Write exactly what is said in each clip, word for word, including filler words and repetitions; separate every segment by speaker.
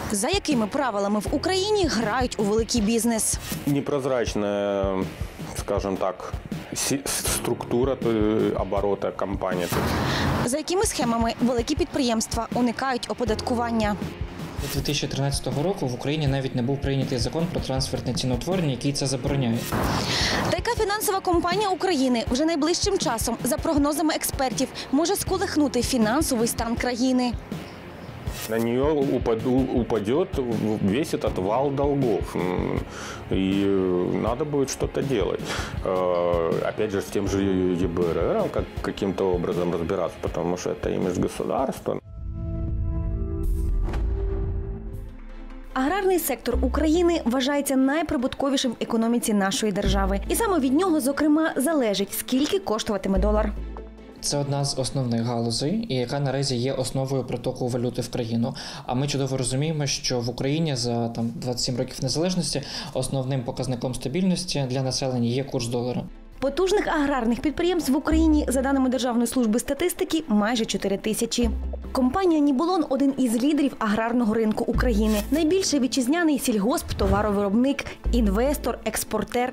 Speaker 1: За якими правилами в Україні грають у великий бізнес?
Speaker 2: Непрозрачная, скажем так, структура оборота компанії.
Speaker 1: За якими схемами великі підприємства уникають оподаткування?
Speaker 3: дві тисячі тринадцятого року в Україні навіть не був прийнятий закон про трансфертне ціноутворення, який це забороняє.
Speaker 1: Та яка фінансова компанія України вже найближчим часом, за прогнозами експертів, може сколихнути фінансовий стан країни?
Speaker 2: На нее упадет весь этот вал долгов. И надо будет что-то делать. Опять же, с тем же ЕБРР как, каким-то образом разбираться, потому что это имидж государства.
Speaker 1: Аграрний сектор України вважається найприбутковішим в економіці нашої держави. І саме від нього, зокрема, залежить, скільки коштуватиме долар.
Speaker 3: Це одна з основних галузей, і яка наразі є основою притоку валюти в країну. А ми чудово розуміємо, що в Україні за там, двадцять сім років незалежності основним показником стабільності для населення є курс долара.
Speaker 1: Потужних аграрних підприємств в Україні, за даними Державної служби статистики, майже чотири тисячі. Компанія «Нібулон» – один із лідерів аграрного ринку України. Найбільший вітчизняний сільгосп, товаровиробник, інвестор, експортер.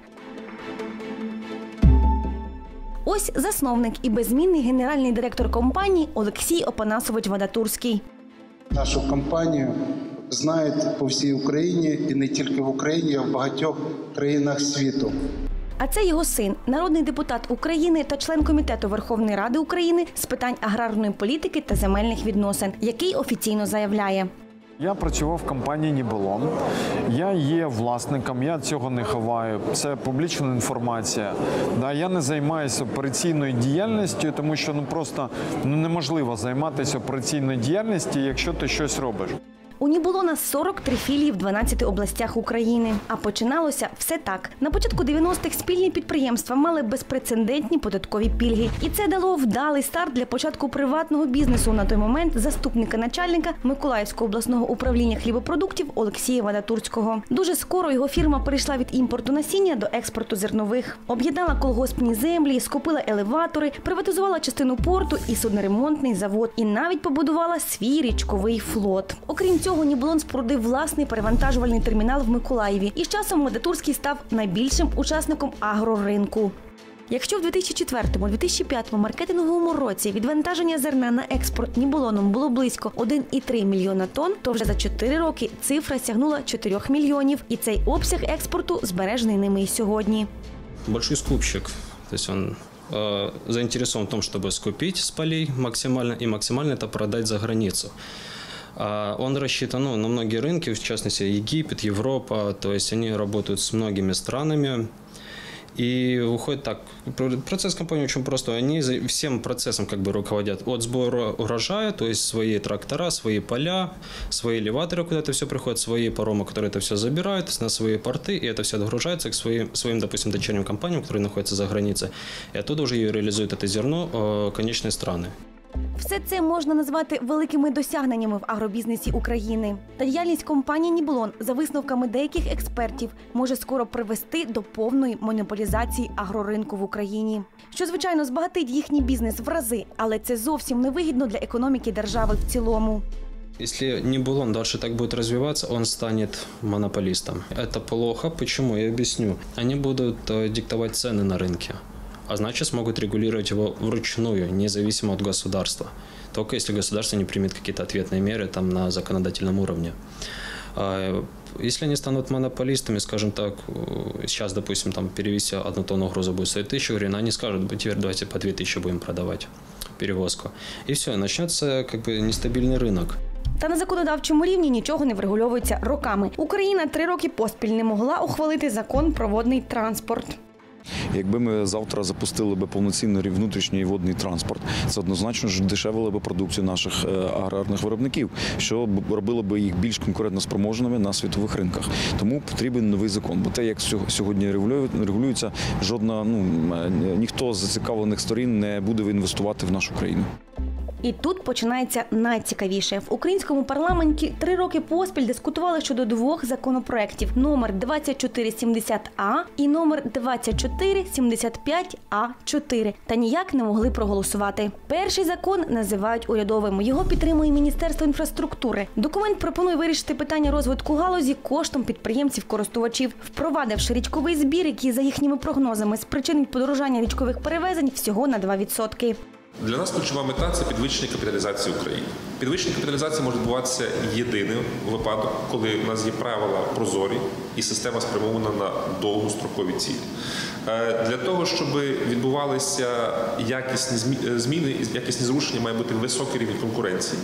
Speaker 1: Ось засновник і беззмінний генеральний директор компанії Олексій Опанасович Вадатурський.
Speaker 4: Нашу компанію знають по всій Україні і не тільки в Україні, а в багатьох країнах світу.
Speaker 1: А це його син, народний депутат України та член Комітету Верховної Ради України з питань аграрної політики та земельних відносин, який офіційно заявляє:
Speaker 5: Я працював в компанії «Нібулон». Я є власником, я цього не ховаю. Це публічна інформація. Да, я не займаюся операційною діяльністю, тому що ну, просто ну, неможливо займатися операційною діяльністю, якщо ти щось робиш.
Speaker 1: У «Нібулона» сорок три філії в дванадцяти областях України. А починалося все так. На початку дев'яностих спільні підприємства мали безпрецедентні податкові пільги. І це дало вдалий старт для початку приватного бізнесу на той момент заступника начальника Миколаївського обласного управління хлібопродуктів Олексія Вадатурського. Дуже скоро його фірма перейшла від імпорту насіння до експорту зернових. Об'єднала колгоспні землі, скупила елеватори, приватизувала частину порту і судноремонтний завод. І навіть побудувала свій річковий флот. Окрім цього, «Нібулон» спорудив власний перевантажувальний термінал в Миколаєві. І з часом Вадатурський став найбільшим учасником агроринку. Якщо в дві тисячі четвертому - дві тисячі п'ятому маркетинговому році відвантаження зерна на експорт «Нібулоном» було близько один цілих три десятих мільйона тонн, то вже за чотири роки цифра сягнула чотирьох мільйонів. І цей обсяг експорту збережений ними і сьогодні.
Speaker 6: Большой скупщик, тобто він э, заінтересований в тому, щоб скупити з полей максимально і максимально це продати за границю. Он рассчитан ну, на многие рынки, в частности Египет, Европа, то есть они работают с многими странами. И выходит так, процесс компании очень простой, они всем процессом как бы руководят от сбора урожая, то есть свои трактора, свои поля, свои элеваторы, куда это все приходит, свои паромы, которые это все забирают на свои порты, и это все отгружается к своим, своим, допустим, дочерним компаниям, которые находятся за границей, и оттуда уже и реализуют это зерно конечные страны.
Speaker 1: Все це можна назвати великими досягненнями в агробізнесі України. Та діяльність компанії «Нібулон», за висновками деяких експертів, може скоро привести до повної монополізації агроринку в Україні. Що, звичайно, збагатить їхній бізнес в рази, але це зовсім невигідно для економіки держави в цілому.
Speaker 6: Если «Нібулон» дальше так будет развиваться, он станет монополистом. Это плохо. Почему? Я объясню. Они будут диктовать цены на рынке. А значит, смогут регулировать его вручную, независимо от государства. Только если государство не примет какие-то ответные меры там, на законодательном уровне. Если они станут монополистами, скажем так, сейчас, допустим, там, перевести одну тонну груза будет стоить тысячу гривен, они скажут, теперь давайте по две тысячи будем продавать перевозку. И все, начнется как бы нестабильный рынок.
Speaker 1: Та на законодавчому рівні нічого не врегульовується роками. Україна три роки поспіль не могла ухвалити закон про водний транспорт.
Speaker 7: Якби ми завтра запустили б повноцінний внутрішній водний транспорт, це однозначно ж дешевило б продукцію наших аграрних виробників, що робило б їх більш конкурентоспроможними на світових ринках. Тому потрібен новий закон. Бо те, як сьогодні регулюється, жодна, ну, ніхто з зацікавлених сторін не буде інвестувати в нашу країну.
Speaker 1: І тут починається найцікавіше. В українському парламенті три роки поспіль дискутували щодо двох законопроєктів – номер двадцять чотири сімдесят А і номер двадцять чотири сімдесят п'ять А чотири. Та ніяк не могли проголосувати. Перший закон називають урядовим. Його підтримує Міністерство інфраструктури. Документ пропонує вирішити питання розвитку галузі коштом підприємців-користувачів, впровадивши річковий збір, який, за їхніми прогнозами, спричинить подорожання річкових перевезень всього на два відсотки.
Speaker 8: Для нас ключова мета – це підвищення капіталізації України. Підвищення капіталізації може відбуватися єдиним випадок, коли в нас є правила прозорі і система спрямована на довгострокові цілі. Для того, щоб відбувалися якісні зміни, якісні зрушення, має бути високий рівень конкуренції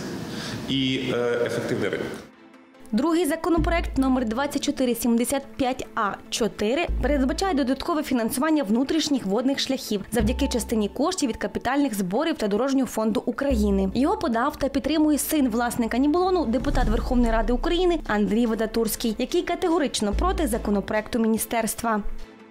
Speaker 8: і ефективний ринок.
Speaker 1: Другий законопроект номер двадцять чотири сімдесят п'ять А чотири передбачає додаткове фінансування внутрішніх водних шляхів завдяки частині коштів від капітальних зборів та Дорожнього фонду України. Його подав та підтримує син власника Нібулону, депутат Верховної Ради України Андрій Вадатурський, який категорично проти законопроекту міністерства.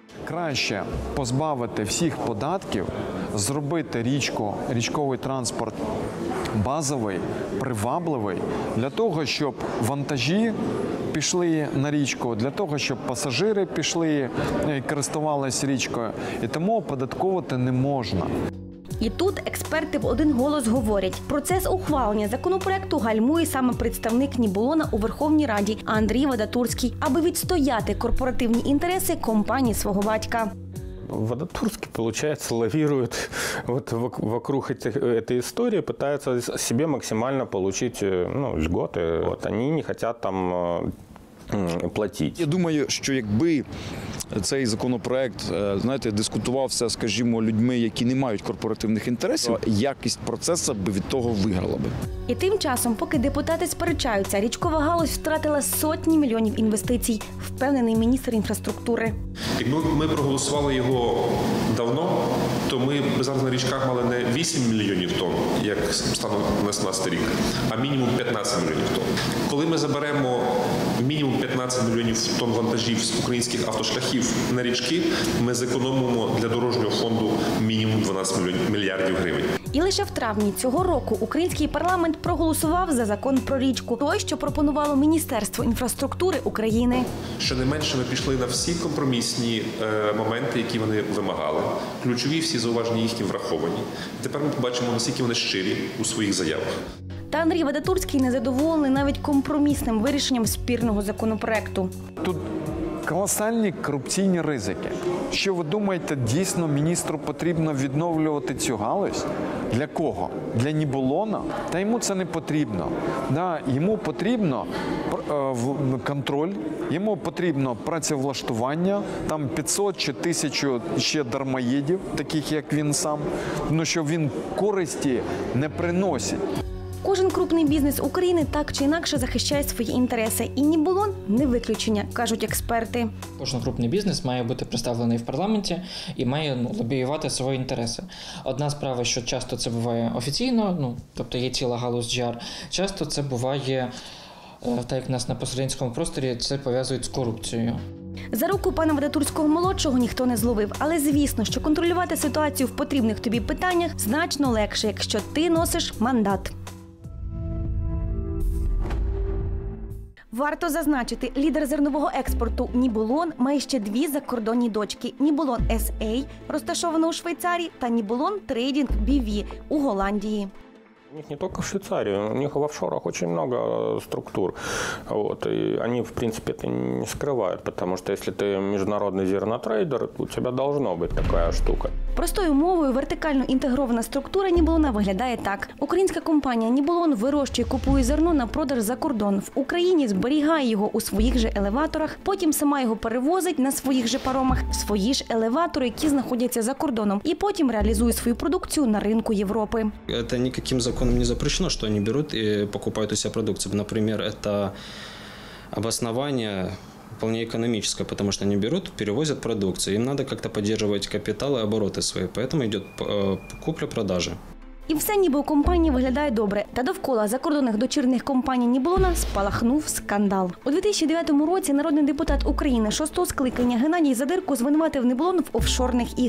Speaker 5: Краще позбавити всіх податків, зробити річку, річковий транспорт базовий, привабливий, для того, щоб вантажі пішли на річку, для того, щоб пасажири пішли і користувалися річкою. І тому оподатковувати не можна.
Speaker 1: І тут експерти в один голос говорять, процес ухвалення законопроекту гальмує саме представник Нібулона у Верховній Раді Андрій Вадатурський, аби відстояти корпоративні інтереси компанії свого батька.
Speaker 2: Вадатурский, получается, лавирует вот вокруг этих, этой истории, пытается себе максимально получить, ну, льготы. Вот, они не хотят там платити.
Speaker 7: Я думаю, що якби цей законопроект, знаєте, дискутувався, скажімо, людьми, які не мають корпоративних інтересів, якість процесу би від того виграла би.
Speaker 1: І тим часом, поки депутати сперечаються, річкова галузь втратила сотні мільйонів інвестицій, впевнений міністр інфраструктури.
Speaker 8: Якби ми проголосували його давно, то ми б зараз на річках мали не вісім мільйонів тонн, як станом на сімнадцятий рік, а мінімум п'ятнадцять мільйонів тонн. Коли ми заберемо мінімум п'ятнадцять мільйонів тонн вантажів з українських автошляхів на річки, ми зекономимо для Дорожнього фонду мінімум дванадцять мільярдів гривень.
Speaker 1: І лише в травні цього року український парламент проголосував за закон про річку, той, що пропонувало Міністерство інфраструктури України.
Speaker 8: Щонайменше ми пішли на всі компромісні е, моменти, які вони вимагали. Ключові всі зауваження їхні враховані. І тепер ми побачимо, наскільки вони щирі у своїх заявах.
Speaker 1: Та Андрій Вадатурський незадоволений навіть компромісним вирішенням спірного законопроекту.
Speaker 5: Тут колосальні корупційні ризики. Що ви думаєте, дійсно міністру потрібно відновлювати цю галузь? Для кого? Для Нібулона? Та йому це не потрібно. Да, йому потрібно контроль, йому потрібно працевлаштування, там п'ятсот чи тисячу ще дармоїдів, таких як він сам, ну що він користі не приносить.
Speaker 1: Кожен крупний бізнес України так чи інакше захищає свої інтереси. І Нібулон – не виключення, кажуть експерти.
Speaker 3: Кожен крупний бізнес має бути представлений в парламенті і має ну, лобіювати свої інтереси. Одна справа, що часто це буває офіційно, ну, тобто є ціла галузь джі ар, часто це буває, так як в нас на пострадянському просторі, це пов'язують з корупцією.
Speaker 1: За руку пана Вадатурського-молодшого ніхто не зловив, але звісно, що контролювати ситуацію в потрібних тобі питаннях значно легше, якщо ти носиш мандат. Варто зазначити, лідер зернового експорту Нібулон має ще дві закордонні дочки – Нібулон ес ей, розташовано у Швейцарії, та Нібулон Трейдінг бі ві у Голландії.
Speaker 2: У них не только в Швейцарии, у них в офшорах очень много структур. Вот, и они, в принципе, это не скрывают, потому что если ты международный зернотрейдер, у тебя должна быть такая штука.
Speaker 1: Простою мовою, вертикально інтегрована структура Нібулона виглядає так. Українська компанія Нібулон вирощує, купує зерно на продаж за кордон. В Україні зберігає його у своїх же елеваторах, потім сама його перевозить на своїх же паромах, свої ж елеватори, які знаходяться за кордоном, і потім реалізує свою продукцію на ринку Європи.
Speaker 6: Це ніяким законом не запрещено, что они берут и покупают у себя продукцию. Например, это обоснование вполне экономическое, потому что они берут, перевозят продукцию. Им надо как-то поддерживать капитал и обороты свои, поэтому идет купля-продажа.
Speaker 1: І все ніби у компанії виглядає добре. Та довкола закордонних дочірних компаній Нібулона спалахнув скандал. У дві тисячі дев'ятому році народний депутат України шостого скликання Геннадій Задирко звинуватив Нібулон в офшорних іграх.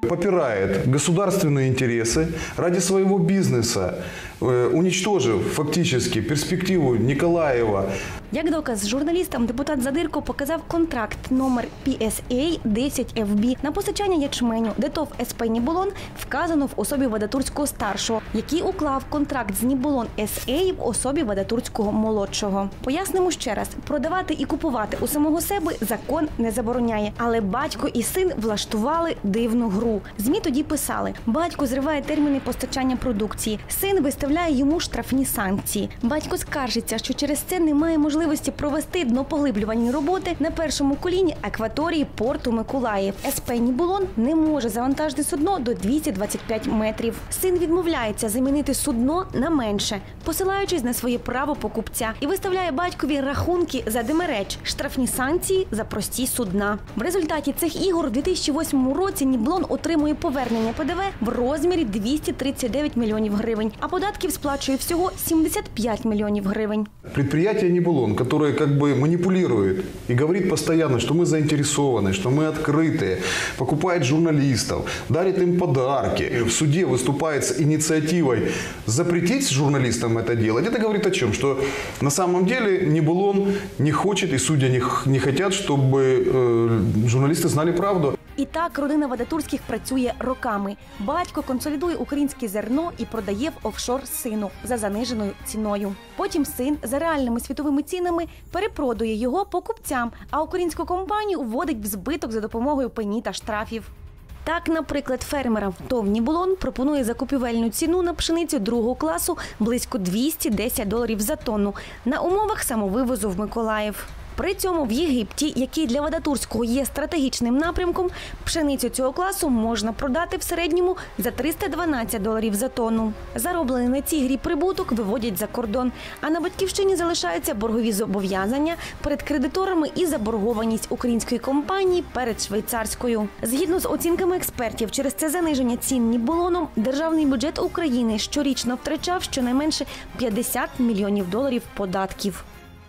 Speaker 9: попирает государственные интересы ради своего бизнеса, уничтожив фактически перспективу Николаєва.
Speaker 1: Як доказ журналістам депутат Задирко показав контракт номер пі ес ей десять еф бі на постачання ячменю, де ТОВ ес пе «Нібулон» вказано в особі Вадатурського-старшого, який уклав контракт з «Нібулон ес ей» в особі Вадатурського-молодшого. Пояснимо ще раз, продавати і купувати у самого себе закон не забороняє, але батько і син влаштували дивну гру. ЗМІ тоді писали, батько зриває терміни постачання продукції, син виставляє йому штрафні санкції. Батько скаржиться, що через це немає можливості провести днопоглиблювальні роботи на першому коліні акваторії порту Миколаїв. ес пе «Нібулон» не може завантажити судно до двісті двадцять п'ять метрів. Син відмовляється замінити судно на менше, посилаючись на своє право покупця, і виставляє батькові рахунки за демереч, штрафні санкції за прості судна. В результаті цих ігор у дві тисячі восьмому році «Нібулон» отримує повернення пе де ве в розмірі двісті тридцять дев'ять мільйонів гривень, а податків сплачує всього сімдесят п'ять мільйонів гривень.
Speaker 9: Предприятие «Нібулон», которое как бы манипулирует и говорит постоянно, что мы заинтересованы, что мы открытые, покупает журналистов, дарит им подарки, в суде выступает с инициативой запретить журналистам это делать, это говорит о чем? Что на самом деле «Нібулон» не хочет и судьи не, не хотят, чтобы э, журналисты знали правду.
Speaker 1: І так родина Вадатурських працює роками. Батько консолідує українське зерно і продає в офшор сину за заниженою ціною. Потім син за реальними світовими цінами перепродує його покупцям, а українську компанію вводить в збиток за допомогою пені та штрафів. Так, наприклад, фермерам ТОВ «Нібулон» пропонує закупівельну ціну на пшеницю другого класу близько двісті десять доларів за тонну на умовах самовивозу в Миколаїв. При цьому в Єгипті, який для Вадатурського є стратегічним напрямком, пшеницю цього класу можна продати в середньому за триста дванадцять доларів за тонну. Зароблений на цій грі прибуток виводять за кордон, а на батьківщині залишаються боргові зобов'язання перед кредиторами і заборгованість української компанії перед швейцарською. Згідно з оцінками експертів, через це заниження цін «Нібулоном» державний бюджет України щорічно втрачав щонайменше п'ятдесят мільйонів доларів податків.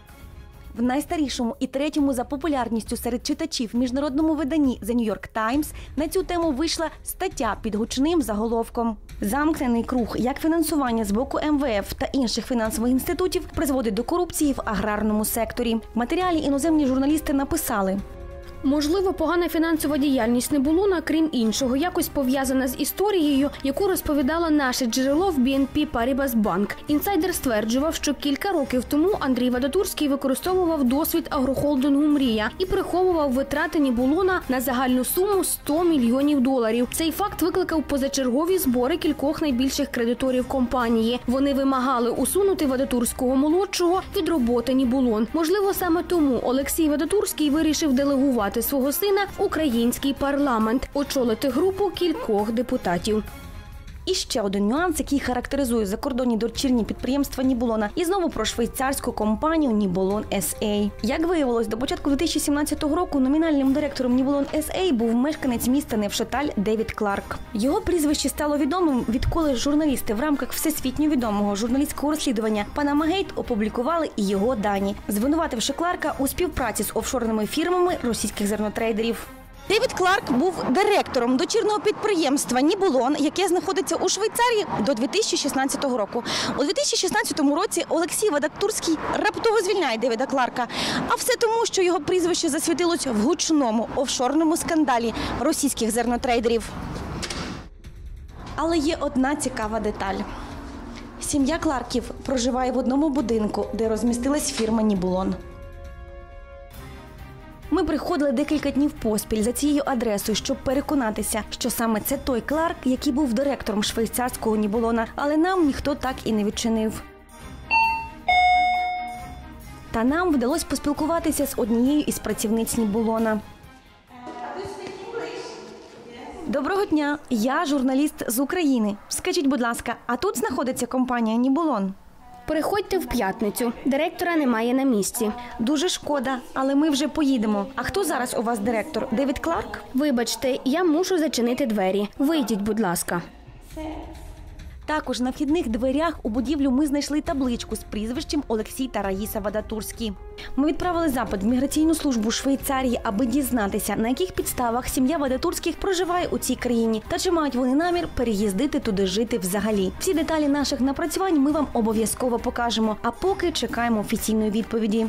Speaker 1: В найстарішому і третьому за популярністю серед читачів міжнародному виданні The New York Times на цю тему вийшла стаття під гучним заголовком «Замкнений круг. Як фінансування з боку ем ве еф та інших фінансових інститутів призводить до корупції в аграрному секторі». В матеріалі іноземні журналісти написали:
Speaker 10: Можливо, погана фінансова діяльність «Нібулона», крім іншого, якось пов'язана з історією, яку розповідало наше джерело в бі ен пі Paribas Bank. Інсайдер стверджував, що кілька років тому Андрій Вадатурський використовував досвід агрохолдингу «Мрія» і приховував витрати «Нібулона» на загальну суму сто мільйонів доларів. Цей факт викликав позачергові збори кількох найбільших кредиторів компанії. Вони вимагали усунути Вадатурського-молодшого від роботи «Нібулон». Можливо, саме тому Олексій Вадатурський вирішив делегувати свого сина в український парламент, очолити групу кількох депутатів.
Speaker 1: І ще один нюанс, який характеризує закордонні дочірні підприємства «Нібулона». І знову про швейцарську компанію «Нібулон ес ей». Як виявилось, до початку дві тисячі сімнадцятого року номінальним директором «Нібулон ес ей» був мешканець міста Невшаталь Девід Кларк. Його прізвище стало відомим, відколи журналісти в рамках всесвітньо відомого журналістського розслідування «Панама Гейт» опублікували і його дані, звинувативши Кларка у співпраці з офшорними фірмами російських зернотрейдерів. Девід Кларк був директором дочірного підприємства «Нібулон», яке знаходиться у Швейцарії, до дві тисячі шістнадцятого року. У дві тисячі шістнадцятому році Олексій Вадатурський раптово звільняє Девіда Кларка. А все тому, що його прізвище засвітилось в гучному офшорному скандалі російських зернотрейдерів. Але є одна цікава деталь. Сім'я Кларків проживає в одному будинку, де розмістилась фірма «Нібулон». Ми приходили декілька днів поспіль за цією адресою, щоб переконатися, що саме це той Кларк, який був директором швейцарського «Нібулона», але нам ніхто так і не відчинив. Та нам вдалося поспілкуватися з однією із працівниць «Нібулона». Доброго дня, я журналіст з України. Скажіть, будь ласка, а тут знаходиться компанія «Нібулон»?
Speaker 10: Приходьте в п'ятницю. Директора немає на місці.
Speaker 1: Дуже шкода, але ми вже поїдемо. А хто зараз у вас директор? Девід Кларк?
Speaker 10: Вибачте, я мушу зачинити двері. Вийдіть, будь ласка.
Speaker 1: Також на вхідних дверях у будівлю ми знайшли табличку з прізвищем Олексій та Раїса Вадатурські. Ми відправили запит в міграційну службу Швейцарії, аби дізнатися, на яких підставах сім'я Вадатурських проживає у цій країні та чи мають вони намір переїздити туди жити взагалі. Всі деталі наших напрацювань ми вам обов'язково покажемо, а поки чекаємо офіційної відповіді.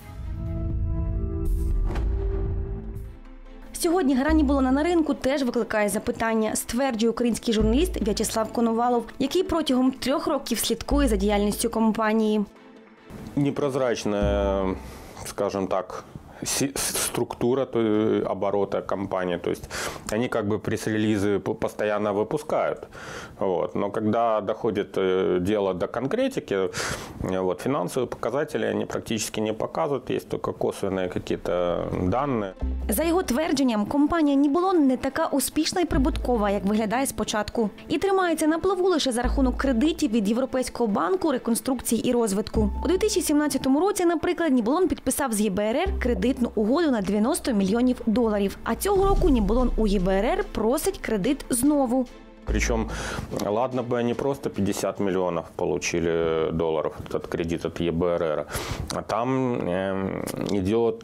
Speaker 1: Сьогодні гра Нібулона на ринку теж викликає запитання, стверджує український журналіст В'ячеслав Коновалов, який протягом трьох років слідкує за діяльністю компанії.
Speaker 2: Непрозрачная, скажем так, структура оборота компании. То есть они как бы пресс-релизы постоянно выпускают. Вот. Но когда доходит дело до конкретики, вот, финансовые показатели они практически не показывают. Есть только косвенные какие-то данные.
Speaker 1: За його твердженням, компанія Нібулон не така успішна і прибуткова, як виглядає спочатку. І тримається на плаву лише за рахунок кредитів від Європейського банку реконструкції і розвитку. У дві тисячі сімнадцятому році, наприклад, Нібулон підписав з ЄБРР кредитну угоду на дев'яносто мільйонів доларів. А цього року Нібулон у ЄБРР просить кредит знову.
Speaker 2: Причем, ладно бы они просто пятьдесят миллионов получили долларов, этот кредит от ЕБРР, а там э, идет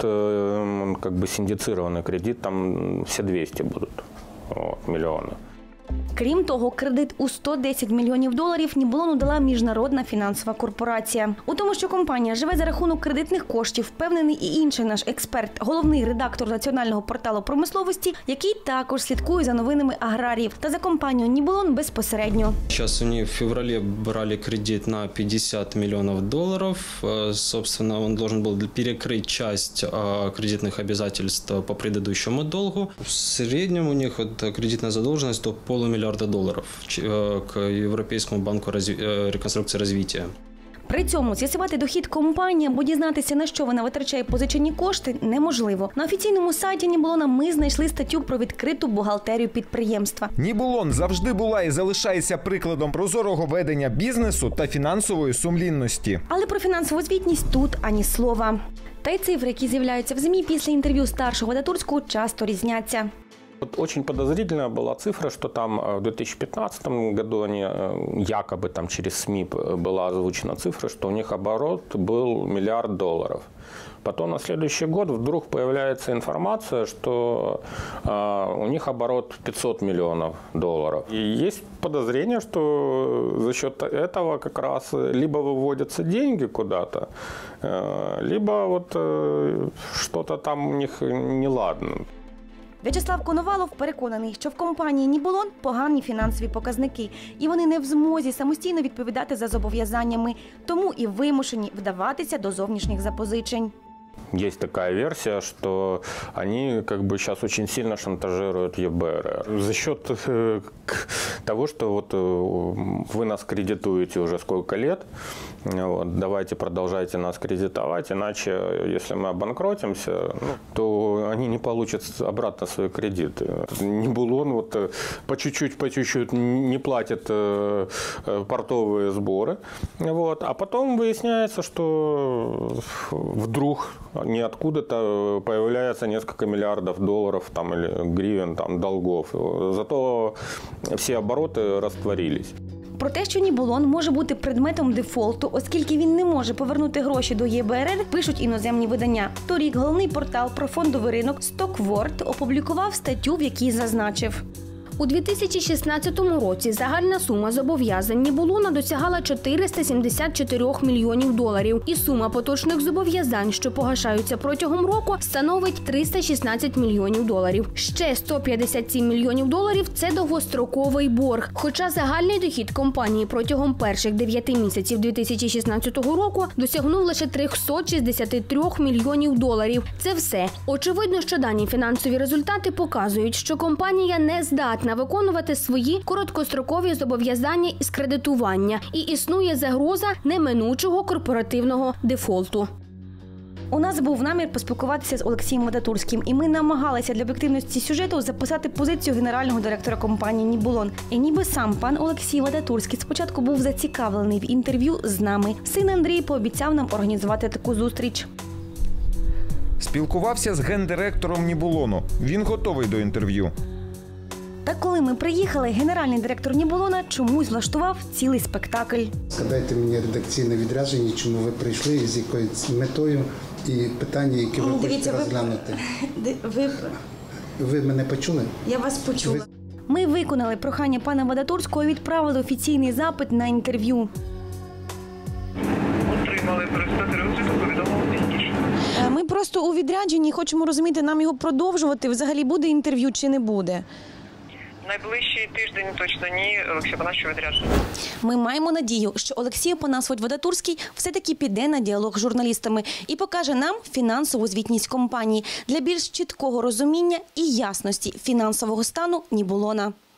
Speaker 2: э, как бы синдицированный кредит, там все двести будут вот, миллионов.
Speaker 1: Крім того, кредит у сто десять мільйонів доларів Нібулону дала міжнародна фінансова корпорація. У тому, що компанія живе за рахунок кредитних коштів, впевнений і інший наш експерт, головний редактор національного порталу промисловості, який також слідкує за новинами аграріїв та за компанію Нібулон безпосередньо.
Speaker 6: Сейчас они в феврале брали кредит на пятьдесят миллионов долларов. Собственно, он должен был перекрыть часть кредитных обязательств по предыдущему долгу. В среднем у них вот кредитная задолженность до полумиллиарда долларов к Европейскому банку реконструкции и развития.
Speaker 1: При цьому з'ясувати дохід компанії або дізнатися, на що вона витрачає позичені кошти, неможливо. На офіційному сайті Нібулона ми знайшли статтю про відкриту бухгалтерію підприємства.
Speaker 11: Нібулон завжди була і залишається прикладом прозорого ведення бізнесу та фінансової сумлінності.
Speaker 1: Але про фінансову звітність тут ані слова. Та й цифри, які з'являються в ЗМІ після інтерв'ю старшого Вадатурського, часто різняться.
Speaker 2: Вот очень подозрительная была цифра, что там в две тысячи пятнадцатом году они якобы там через СМИ была озвучена цифра, что у них оборот был миллиард долларов. Потом на следующий год вдруг появляется информация, что э, у них оборот пятьсот миллионов долларов. И есть подозрение, что за счет этого как раз либо выводятся деньги куда-то, э, либо вот э, что-то там у них неладно.
Speaker 1: В'ячеслав Коновалов переконаний, що в компанії Нібулон погані фінансові показники, і вони не в змозі самостійно відповідати за зобов'язаннями, тому і вимушені вдаватися до зовнішніх запозичень.
Speaker 2: Есть такая версия, что они как бы сейчас очень сильно шантажируют ЕБРР. За счет э, того, что вот э, вы нас кредитуете уже сколько лет, вот, давайте продолжайте нас кредитовать, иначе, если мы обанкротимся, ну, то они не получат обратно свои кредиты. Нибулон вот по чуть-чуть, по чуть-чуть не платит э, портовые сборы, вот, а потом выясняется, что вдруг ниоткуда-то появляется несколько миллиардов долларов там, или гривен, там, долгов. Зато всі обороти растворились.
Speaker 1: Про те, що Нібулон може бути предметом дефолту, оскільки він не може повернути гроші до ЄБРР, пишуть іноземні видання. Торік головний портал про фондовий ринок Stockworld опублікував статтю, в якій зазначив: у дві тисячі шістнадцятому році загальна сума зобов'язань Нібулона досягала чотириста сімдесят чотири мільйонів доларів, і сума поточних зобов'язань, що погашаються протягом року, становить триста шістнадцять мільйонів доларів. Ще сто п'ятдесят сім мільйонів доларів – це довгостроковий борг. Хоча загальний дохід компанії протягом перших дев'яти місяців дві тисячі шістнадцятого року досягнув лише триста шістдесят три мільйонів доларів. Це все. Очевидно, що дані фінансові результати показують, що компанія не здатна виконувати свої короткострокові зобов'язання із кредитування, і існує загроза неминучого корпоративного дефолту. У нас був намір поспілкуватися з Олексієм Вадатурським, і ми намагалися для об'єктивності сюжету записати позицію генерального директора компанії «Нібулон». І ніби сам пан Олексій Вадатурський спочатку був зацікавлений в інтерв'ю з нами. Син Андрій пообіцяв нам організувати таку зустріч.
Speaker 11: Спілкувався з гендиректором Нібулону. Він готовий до інтерв'ю.
Speaker 1: Та коли ми приїхали, генеральний директор Нібулона чомусь влаштував цілий спектакль.
Speaker 4: Складайте мені редакційне відрядження, чому ви прийшли, і з якою метою, і питання, які ви хочете розглянути.
Speaker 1: Ви...
Speaker 4: Ви мене почули?
Speaker 1: Я вас почула. Ми виконали прохання пана Вадатурського і відправили офіційний запит на інтерв'ю.
Speaker 12: Отримали перестати розгляду, повідомили пізніше.
Speaker 1: Ми просто у відрядженні хочемо розуміти, нам його продовжувати. Взагалі буде інтерв'ю чи не буде?
Speaker 12: Найближчий тиждень точно ні, Олексій Панасович відряджений.
Speaker 1: Ми маємо надію, що Олексій Опанасович Вадатурський все-таки піде на діалог з журналістами і покаже нам фінансову звітність компанії для більш чіткого розуміння і ясності фінансового стану Нібулона.